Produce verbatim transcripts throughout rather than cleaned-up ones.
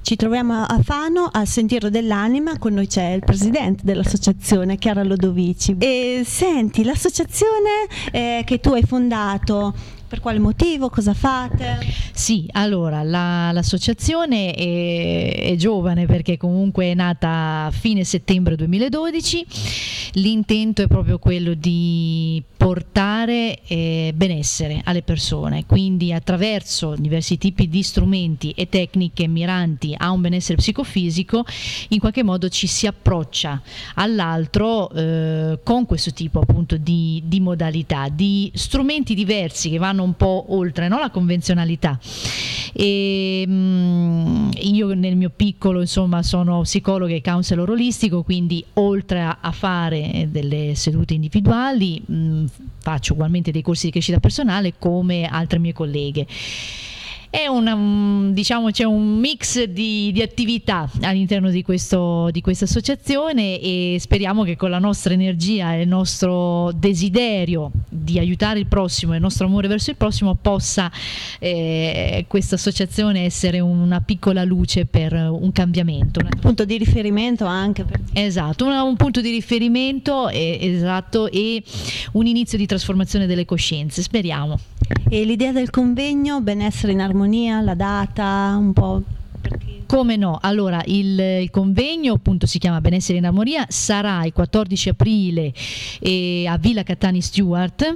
Ci troviamo a Fano al Sentiero dell'Anima, con noi c'è il presidente dell'associazione, Chiara Lodovici. E senti, l'associazione eh, che tu hai fondato, per quale motivo, cosa fate? Sì, allora la, l'associazione è, è giovane perché comunque è nata a fine settembre duemiladodici. L'intento è proprio quello di portare eh, benessere alle persone, quindi attraverso diversi tipi di strumenti e tecniche miranti a un benessere psicofisico in qualche modo ci si approccia all'altro eh, con questo tipo appunto di, di modalità, di strumenti diversi che vanno un po' oltre, no? La convenzionalità. E, mh, io nel mio piccolo insomma sono psicologa e counselor olistico, quindi oltre a, a fare delle sedute individuali mh, faccio ugualmente dei corsi di crescita personale come altre mie colleghe. È una, diciamo, c'è un mix di, di attività all'interno di, questo, di questa associazione, e speriamo che con la nostra energia e il nostro desiderio di aiutare il prossimo e il nostro amore verso il prossimo possa eh, questa associazione essere una piccola luce per un cambiamento. Un punto di riferimento anche per... Esatto, un, un punto di riferimento eh, esatto, e un inizio di trasformazione delle coscienze, speriamo. E l'idea del convegno, benessere in armonia, la data, un po'... Come no, allora il, il convegno appunto si chiama Benessere in Armonia, sarà il quattordici aprile eh, a Villa Cattani Stewart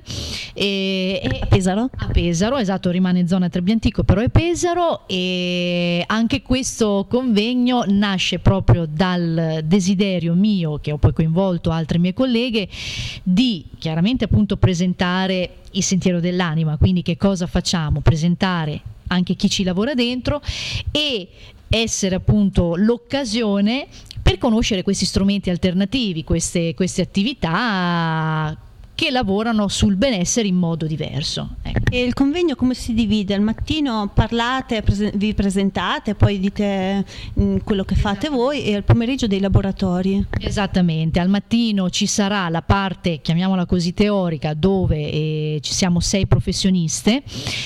eh, a Pesaro? A Pesaro, esatto, rimane in zona Trebbiantico, però è Pesaro, e anche questo convegno nasce proprio dal desiderio mio, che ho poi coinvolto altre mie colleghe, di chiaramente appunto presentare il Sentiero dell'Anima, quindi che cosa facciamo? Presentare anche chi ci lavora dentro e essere appunto l'occasione per conoscere questi strumenti alternativi, queste, queste attività che lavorano sul benessere in modo diverso. Ecco. E il convegno come si divide? Al mattino parlate, prese- vi presentate, poi dite mh, quello che fate voi, e al pomeriggio dei laboratori. Esattamente, al mattino ci sarà la parte, chiamiamola così, teorica, dove eh, ci siamo sei professioniste,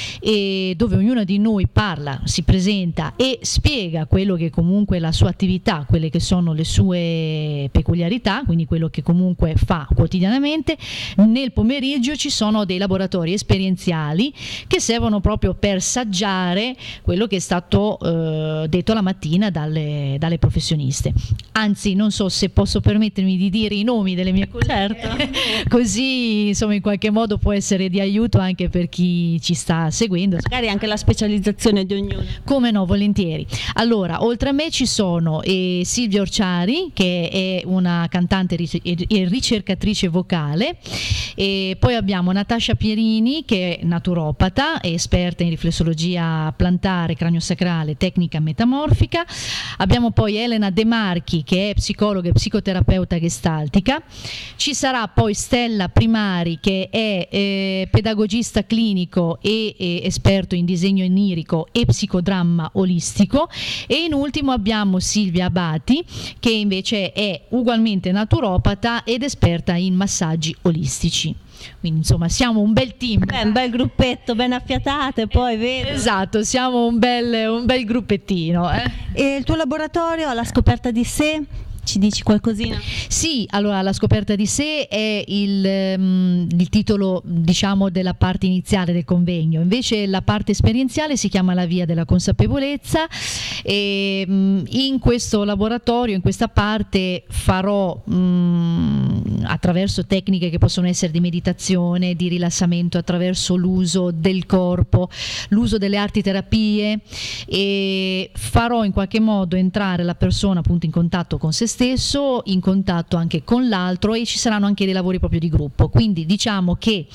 e dove ognuna di noi parla, si presenta e spiega quello che comunque è la sua attività, quelle che sono le sue peculiarità, quindi quello che comunque fa quotidianamente. Nel pomeriggio ci sono dei laboratori esperienziali che servono proprio per saggiare quello che è stato eh, detto la mattina dalle, dalle professioniste. Anzi, non so se posso permettermi di dire i nomi delle mie colleghe, certo. Così insomma in qualche modo può essere di aiuto anche per chi ci sta seguendo. Magari anche la specializzazione di ognuno. Come no, volentieri. Allora, oltre a me ci sono eh, Silvia Orciari, che è una cantante e ricercatrice vocale, e poi abbiamo Natascia Pierini, che è naturopata e esperta in riflessologia plantare, craniosacrale, tecnica metamorfica. Abbiamo poi Elena De Marchi, che è psicologa e psicoterapeuta gestaltica. Ci sarà poi Stella Primari, che è eh, pedagogista clinico e, e esperto in disegno onirico e psicodramma olistico, e in ultimo abbiamo Silvia Abati, che invece è ugualmente naturopata ed esperta in massaggi olistici. Quindi insomma siamo un bel team. Beh, un bel gruppetto, ben affiatate, poi vedo. Esatto, siamo un bel, un bel gruppettino. Eh. E il tuo laboratorio alla scoperta di sé? Ci dici qualcosina? Sì, allora la scoperta di sé è il, um, il titolo, diciamo, della parte iniziale del convegno. Invece la parte esperienziale si chiama La via della consapevolezza, e um, in questo laboratorio, in questa parte, farò um, attraverso tecniche che possono essere di meditazione, di rilassamento, attraverso l'uso del corpo, l'uso delle arti terapie, e farò in qualche modo entrare la persona appunto in contatto con se stesso, in contatto anche con l'altro, e ci saranno anche dei lavori proprio di gruppo. Quindi diciamo che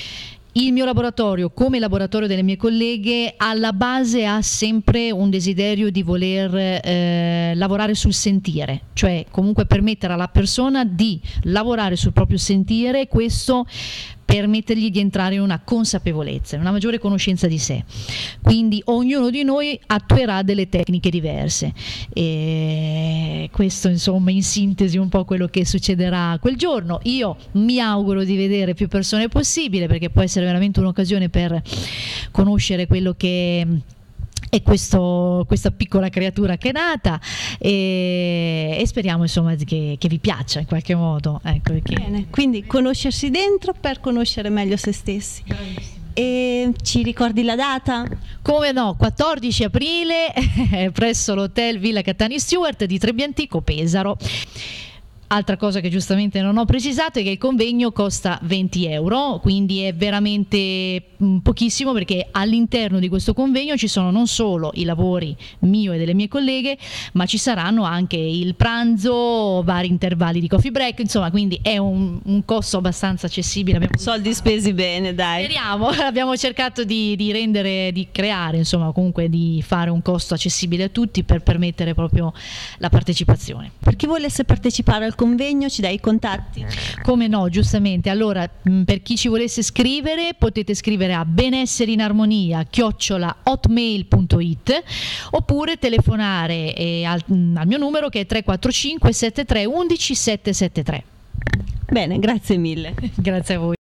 il mio laboratorio, come il laboratorio delle mie colleghe, alla base ha sempre un desiderio di voler eh, lavorare sul sentire, cioè comunque permettere alla persona di lavorare sul proprio sentire, questo permettergli di entrare in una consapevolezza, in una maggiore conoscenza di sé. Quindi ognuno di noi attuerà delle tecniche diverse, e questo insomma in sintesi un po' quello che succederà quel giorno. Io mi auguro di vedere più persone possibile, perché può essere veramente un'occasione per conoscere quello che e questo, questa piccola creatura che è nata, e, e speriamo insomma che, che vi piaccia in qualche modo, ecco, perché... Bene, quindi conoscersi dentro per conoscere meglio se stessi. E ci ricordi la data? Come no, quattordici aprile presso l'hotel Villa Cattani Stewart di Trebbio Antico, Pesaro. Altra cosa che giustamente non ho precisato è che il convegno costa venti euro, quindi è veramente mh, pochissimo, perché all'interno di questo convegno ci sono non solo i lavori mio e delle mie colleghe, ma ci saranno anche il pranzo, vari intervalli di coffee break, insomma, quindi è un, un costo abbastanza accessibile. Abbiamo... Soldi spesi bene, dai. Speriamo, abbiamo cercato di, di rendere, di creare, insomma, comunque di fare un costo accessibile a tutti per permettere proprio la partecipazione. Per chi volesse partecipare al convegno ci dai i contatti? Come no, giustamente. Allora, mh, per chi ci volesse scrivere, potete scrivere a benesserinarmonia chiocciola hotmail punto it oppure telefonare eh, al, mh, al mio numero, che è tre quattro cinque sette tre uno uno sette sette tre. Bene, grazie mille. Grazie a voi.